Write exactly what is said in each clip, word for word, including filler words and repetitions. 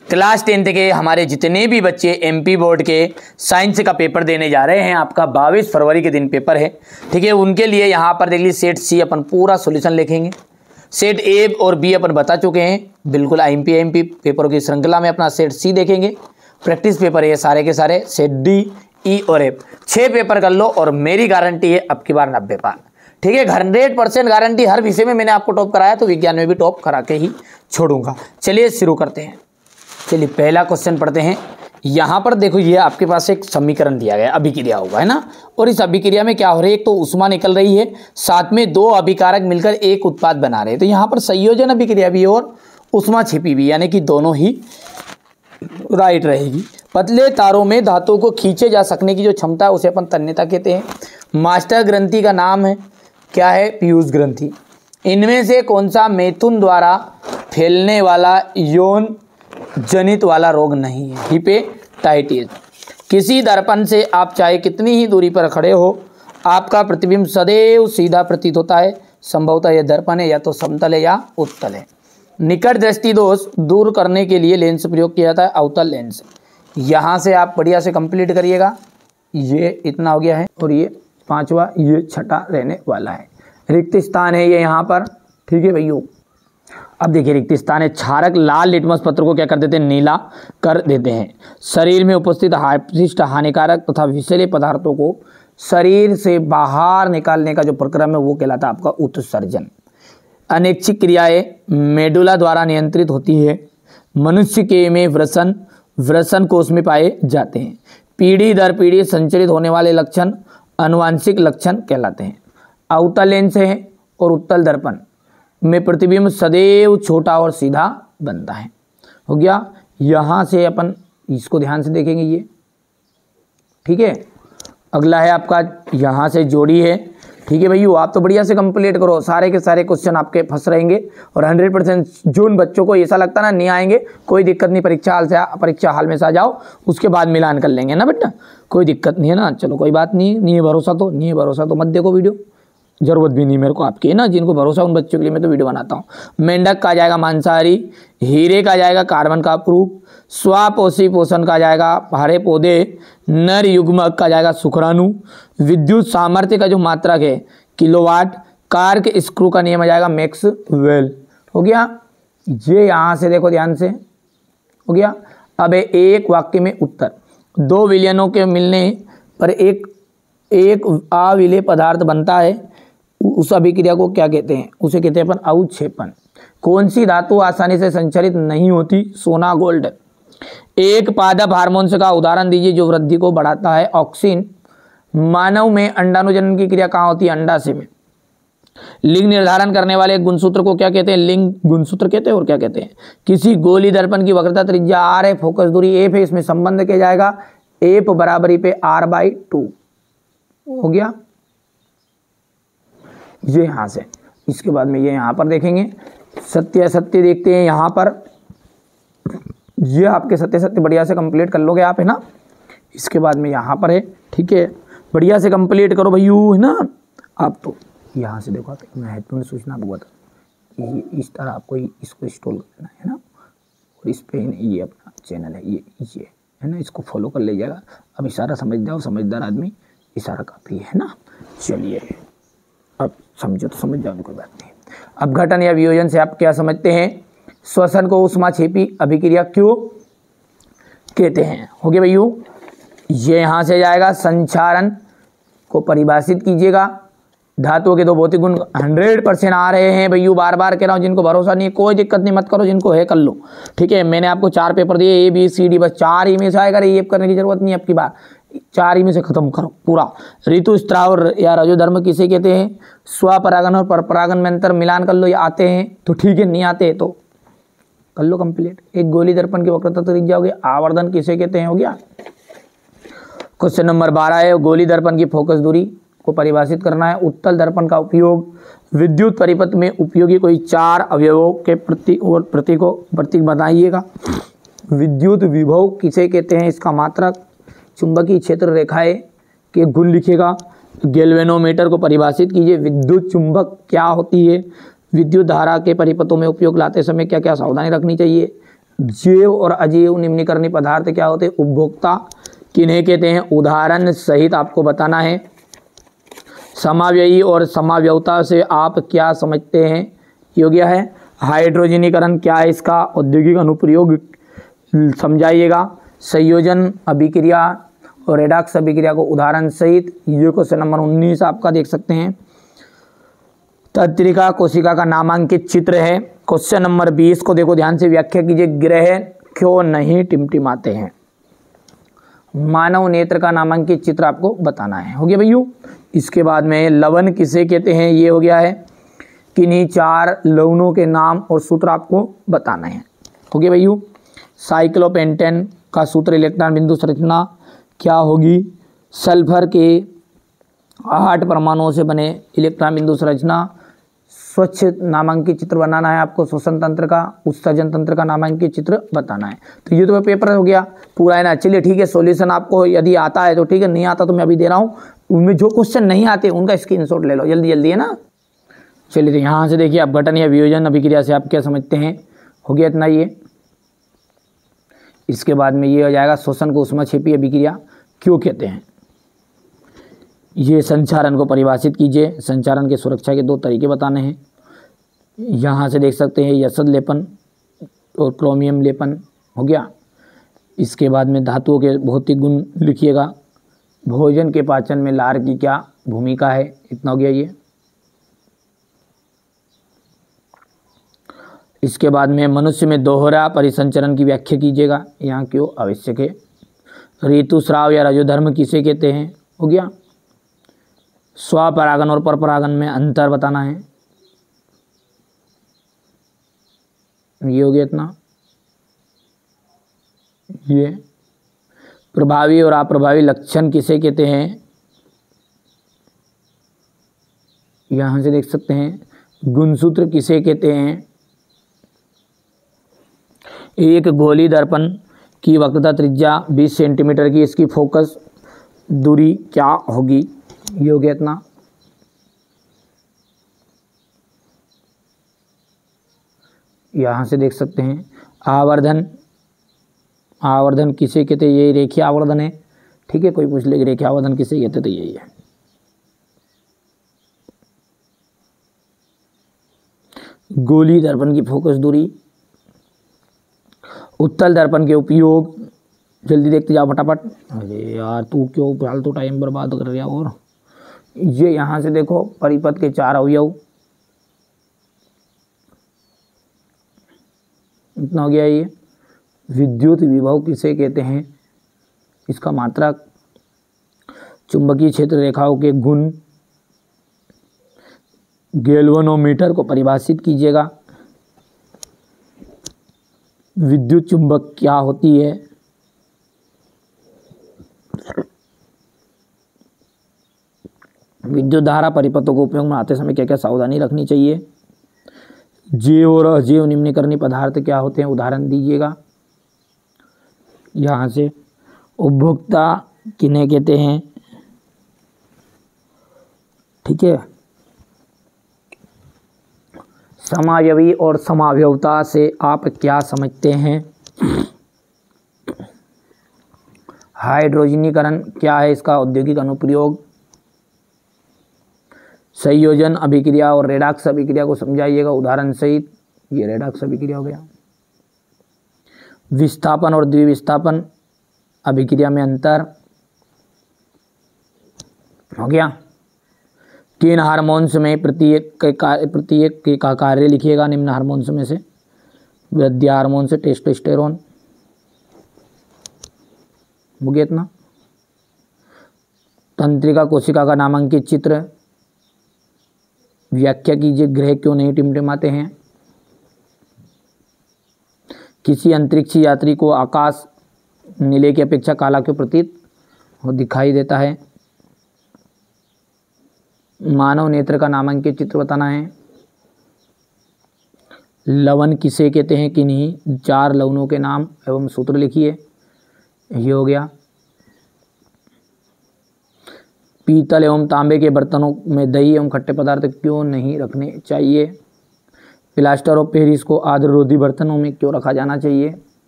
Class tenth के हमारे जितने भी बच्चे एमपी बोर्ड के साइंस का पेपर देने जा रहे हैं, आपका बाईस फरवरी के दिन पेपर है, ठीक है। उनके लिए यहाँ पर देख लीजिए सेट सी अपन पूरा सॉल्यूशन लिखेंगे। सेट ए और बी अपन बता चुके हैं, बिल्कुल आईएमपी एमपी पेपरों की श्रृंखला में अपना सेट सी देखेंगे। प्रैक्टिस पेपर है सारे के सारे, सेट डी ई और एफ, छः पेपर कर लो और मेरी गारंटी है अब की बार नब्बे पार, ठीक है। हंड्रेड परसेंट गारंटी, हर विषय में मैंने आपको टॉप कराया तो विज्ञान में भी टॉप करा के ही छोड़ूंगा। चलिए शुरू करते हैं। चलिए पहला क्वेश्चन पढ़ते हैं। यहाँ पर देखो ये आपके पास एक समीकरण दिया गया है, अभिक्रिया होगा है ना, और इस अभिक्रिया में क्या हो रही है, एक तो ऊष्मा निकल रही है, साथ में दो अभिकारक मिलकर एक उत्पाद बना रहे हैं। तो यहाँ पर संयोजन अभिक्रिया भी और ऊष्मा छिपी भी, यानी कि दोनों ही राइट रहेगी। पतले तारों में धातुओं को खींचे जा सकने की जो क्षमता है उसे अपन तन्यता कहते हैं। मास्टर ग्रंथि का नाम है क्या है, पीयूष ग्रंथि। इनमें से कौन सा मैथुन द्वारा फैलने वाला यौन जनित वाला रोग नहीं है, हिपेटाइटिस। किसी दर्पण से आप चाहे कितनी ही दूरी पर खड़े हो, आपका प्रतिबिंब सदैव सीधा प्रतीत होता है। संभवतः यह दर्पण है या तो समतल है या उत्तल है। निकट दृष्टि दोष दूर करने के लिए लेंस प्रयोग किया जाता है, अवतल लेंस। यहाँ से आप बढ़िया से कंप्लीट करिएगा। ये इतना हो गया है और ये पांचवा, ये छठा रहने वाला है। रिक्त स्थान है ये यहाँ पर, ठीक है भैया। अब देखिए रिक्त स्थान है, क्षारक लाल लिटमस पत्र को क्या कर देते हैं, नीला कर देते हैं। शरीर में उपस्थित विशिष्ट हानिकारक तथा विषैले पदार्थों को शरीर से बाहर निकालने का जो प्रक्रम है वो कहलाता है आपका उत्सर्जन। अनैच्छिक क्रियाएं मेडुला द्वारा नियंत्रित होती है। मनुष्य के में वृषण वृषण कोष में पाए जाते हैं। पीढ़ी दर पीढ़ी संचरित होने वाले लक्षण आनुवांशिक लक्षण कहलाते हैं। अवतल लेंस है और उत्तल दर्पण में प्रतिबिंब सदैव छोटा और सीधा बनता है। हो गया। यहाँ से अपन इसको ध्यान से देखेंगे ये, ठीक है। अगला है आपका यहाँ से जोड़ी है, ठीक है भैया। आप तो बढ़िया से कंप्लीट करो, सारे के सारे क्वेश्चन आपके फंस रहेंगे और हंड्रेड परसेंट जो उन बच्चों को ऐसा लगता ना नहीं आएंगे, कोई दिक्कत नहीं, परीक्षा हाल से परीक्षा हाल में से आ जाओ, उसके बाद मिलान कर लेंगे ना बेटा, कोई दिक्कत नहीं है ना। चलो कोई बात नहीं, नहीं है भरोसा तो नहीं है भरोसा तो मत देखो वीडियो, जरूरत भी नहीं मेरे को आपकी है ना। जिनको भरोसा उन बच्चों के लिए मैं तो वीडियो बनाता हूँ। मेंढक का जाएगा मांसाहारी, हीरे का जाएगा कार्बन का प्रूफ, स्वापोषी पोषण का जाएगा हरे पौधे, नर युग्मक का जाएगा शुक्राणु, विद्युत सामर्थ्य का जो मात्रक है किलोवाट, कार्क स्क्रू का नियम आ जाएगा मैक्सवेल। हो गया ये, यहाँ से देखो ध्यान से, हो गया। अब एक वाक्य में उत्तर, दो विलयनों के मिलने पर एक एक अविलेय पदार्थ बनता है, उस अभिक्रिया को क्या कहते हैं, उसे कहते हैं अपन अवक्षेपण। कौन सी धातु आसानी से संचरित नहीं होती, सोना गोल्ड। एक पादप हार्मोन्स का उदाहरण दीजिए जो वृद्धि को बढ़ाता है, ऑक्सिन। मानव में अंडाणुजनन की क्रिया कहाँ होती है, अंडाशय में। लिंग निर्धारण करने वाले गुणसूत्र को क्या कहते हैं, लिंग गुणसूत्र कहते हैं। और क्या कहते हैं, किसी गोली दर्पण की वक्रता त्रिज्या आर है, फोकस दूरी एफ है, इसमें संबंध किया जाएगा एफ बराबरी पे आर बाई टू। हो गया ये यहाँ से। इसके बाद में ये यहाँ पर देखेंगे सत्य सत्य देखते हैं यहाँ पर, ये आपके सत्य सत्य बढ़िया से कंप्लीट कर लोगे आप है ना। इसके बाद में यहाँ पर है, ठीक है, बढ़िया से कंप्लीट करो भैयू है ना। आप तो यहाँ से देखो, महत्वपूर्ण सूचना आपको बता, ये इस तरह आपको इसको इंस्टॉल करना है ना, और इस पे ये अपना चैनल है, ये ये है ना, इसको फॉलो कर लीजिएगा। अब इशारा समझ जाओ, समझदार आदमी इशारा काफ़ी है ना। चलिए अब समझो तो समझ जाओ, कोई बात नहीं। अपघटन या वियोजन से आप क्या समझते हैं, श्वसन को ऊष्मा छिपी अभिक्रिया क्यों कहते हैं। हो गया भैयू, ये यहाँ से जाएगा। संचारण को परिभाषित कीजिएगा। धातुओं के दो भौतिक गुण हंड्रेड परसेंट आ रहे हैं भैयू, बार बार कह रहा हूँ। जिनको भरोसा नहीं है कोई दिक्कत नहीं, मत करो, जिनको है कर लो, ठीक है। मैंने आपको चार पेपर दिए, ए बी सी डी, बस चार ही में से आएगा, ये करने की जरूरत नहीं है आपकी बार, चार ही में से खत्म करो पूरा। ऋतुस्राव या रजोधर्म किसे कहते हैं, स्वपरागन और परपरागन में अंतर मिलान कर लो, ये आते हैं तो ठीक है, नहीं आते तो कर लो कंप्लीट। एक गोली दर्पण की वक्रता त्रिज्या हो गई। आवर्धन किसे कहते हैं, हो गया। क्वेश्चन नंबर बारह है, गोली दर्पण की फोकस दूरी को परिभाषित करना है। उत्तल दर्पण का उपयोग विद्युत परिपथ में उपयोगी कोई चार अवयवों के प्रतीक और प्रतीक को प्रतीक बताइएगा। विद्युत विभव किसे कहते हैं, इसका मात्रक। चुंबकीय क्षेत्र रेखाएं के गुण लिखेगा। गैल्वेनोमीटर को परिभाषित कीजिए। विद्युत चुंबक क्या होती है, विद्युत धारा के परिपथों में उपयोग लाते समय क्या क्या सावधानी रखनी चाहिए। जैव और अजैव निम्नीकरणीय पदार्थ क्या होते हैं? उपभोक्ता किन्हें कहते हैं? उदाहरण सहित आपको बताना है। समाव्ययी और समाव्ययता से आप क्या समझते हैं? ये हो गया है। हाइड्रोजनीकरण क्या है इसका औद्योगिक अनुप्रयोग समझाइएगा। संयोजन अभिक्रिया और रेडॉक्स अभिक्रिया को उदाहरण सहित, ये क्वेश्चन नंबर उन्नीस आपका देख सकते हैं। तंत्रिका कोशिका का नामांकित चित्र है। क्वेश्चन नंबर बीस को देखो ध्यान से, व्याख्या कीजिए। ग्रह क्यों नहीं टिमटिमाते हैं? मानव नेत्र का नामांकित चित्र आपको बताना है। हो गया भैया। इसके बाद में लवण किसे कहते हैं? ये हो गया है। किन्हीं चार लवणों के नाम और सूत्र आपको बताना है। हो गया भैया। साइक्लोपेंटेन का सूत्र इलेक्ट्रॉन बिंदु संरचना क्या होगी? सल्फर के आठ परमाणुओं से बने इलेक्ट्रॉन बिंदु संरचना। स्वच्छ नामांकित चित्र बनाना है आपको। श्वसन तंत्र का, उत्सर्जन तंत्र का नामांकित चित्र बताना है। तो ये तो पेपर हो गया पूरा है ना। चलिए ठीक है, सॉल्यूशन आपको यदि आता है तो ठीक है, नहीं आता तो मैं अभी दे रहा हूँ। उनमें जो क्वेश्चन नहीं आते उनका स्क्रीनशॉट ले लो जल्दी जल्दी, है ना। चलिए तो यहाँ से देखिए, अपघटन या वियोजन अभिक्रिया से आप क्या समझते हैं? हो गया इतना ये। इसके बाद में ये हो जाएगा श्वसन को ऊष्माक्षेपी अभिक्रिया क्यों कहते हैं? ये संचारण को परिभाषित कीजिए। संचारण के सुरक्षा के दो तरीके बताने हैं। यहाँ से देख सकते हैं यसद लेपन और क्रोमियम लेपन। हो गया। इसके बाद में धातुओं के भौतिक गुण लिखिएगा। भोजन के पाचन में लार की क्या भूमिका है? इतना हो गया ये। इसके बाद में मनुष्य में दोहरा परिसंचरण की व्याख्या कीजिएगा। यहाँ क्यों आवश्यक है? ऋतुस्राव या रजोधर्म किसे कहते हैं? हो गया। स्वपरागन और परपरागन में अंतर बताना है। ये हो गया इतना। ये प्रभावी और अप्रभावी लक्षण किसे कहते हैं? यहां से देख सकते हैं। गुणसूत्र किसे कहते हैं? एक गोली दर्पण की वक्रता त्रिज्या बीस सेंटीमीटर की, इसकी फोकस दूरी क्या होगी? ये हो गया इतना। यहाँ से देख सकते हैं आवर्धन। आवर्धन किसे कहते हैं? ये रेखीय आवर्धन है। ठीक है, कोई पूछ ले रेखीय आवर्धन किसे कहते? तो यही है। गोली दर्पण की फोकस दूरी। उत्तल दर्पण के उपयोग, जल्दी देखते जाओ फटाफट। अरे यार तू क्यों फालतू टाइम बर्बाद कर रहा? और ये यहाँ से देखो परिपथ के चार अवयव। इतना हो गया। ये विद्युत विभव किसे कहते हैं? इसका मात्रक। चुंबकीय क्षेत्र रेखाओं के गुण। गैल्वेनोमीटर को परिभाषित कीजिएगा। विद्युत चुंबक क्या होती है? विद्युत धारा परिपथों को उपयोग में आते समय क्या क्या सावधानी रखनी चाहिए? जैव और अजैव निम्नीकरणीय पदार्थ क्या होते हैं? उदाहरण दीजिएगा। यहाँ से उपभोक्ता किन्हें कहते हैं? ठीक है। समावयवी और समावयवता से आप क्या समझते हैं? हाइड्रोजनीकरण क्या है इसका औद्योगिक अनुप्रयोग? संयोजन अभिक्रिया और रेडॉक्स अभिक्रिया को समझाइएगा उदाहरण सहित। ये रेडॉक्स अभिक्रिया हो गया। विस्थापन और द्विविस्थापन अभिक्रिया में अंतर। हो गया। किन हार्मोन्स में प्रत्येक के प्रत्येक के का कार्य लिखिएगा निम्न हार्मोन्स में से? वृद्धि हार्मोन से टेस्टोस्टेरोन। हो गया इतना। तंत्रिका कोशिका का नामांकित चित्र। व्याख्या कीजिए। ग्रह क्यों नहीं टिमटिमाते हैं? किसी अंतरिक्ष यात्री को आकाश नीले की अपेक्षा काला क्यों प्रतीत हो दिखाई देता है? मानव नेत्र का नामांकित चित्र बताना है। लवण किसे कहते हैं? किन्हीं चार लवणों के नाम एवं सूत्र लिखिए। ये हो गया। पीतल एवं तांबे के बर्तनों में दही एवं खट्टे पदार्थ क्यों नहीं रखने चाहिए? प्लास्टर ऑफ पेरिस को आर्द्ररोधी बर्तनों में क्यों रखा जाना चाहिए?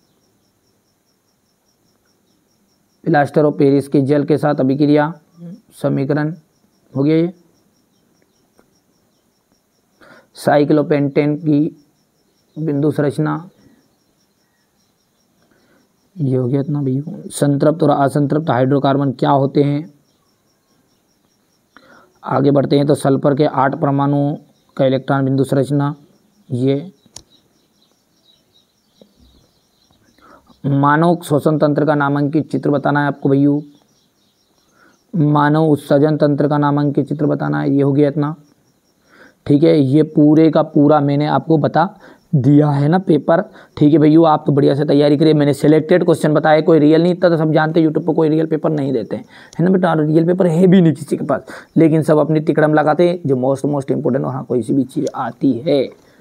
प्लास्टर ऑफ पेरिस के जल के साथ अभिक्रिया समीकरण हो गया ये। साइक्लोपेंटेन की बिंदु संरचना ये हो गया इतना भैया। संतृप्त और असंतृप्त हाइड्रोकार्बन क्या होते हैं। आगे बढ़ते हैं तो सल्फर के आठ परमाणुओं का इलेक्ट्रॉन बिंदु संरचना ये। मानव श्वसन तंत्र का नामांकित चित्र बताना है आपको भैया। मानव उत्सर्जन तंत्र का नामांकित चित्र बताना है, ये हो गया इतना। ठीक है, ये पूरे का पूरा मैंने आपको बता दिया है ना पेपर। ठीक है भैया, आप तो बढ़िया से तैयारी करिए। मैंने सिलेक्टेड क्वेश्चन बताया, कोई रियल नहीं। इतना तो सब जानते हैं यूट्यूब पर कोई रियल पेपर नहीं देते हैं, है ना बेटा। रियल पेपर है भी नहीं किसी के पास, लेकिन सब अपनी तिकड़म लगाते हैं जो मोस्ट मोस्ट इंपोर्टेंट वहाँ कोई सी भी चीज़ आती है।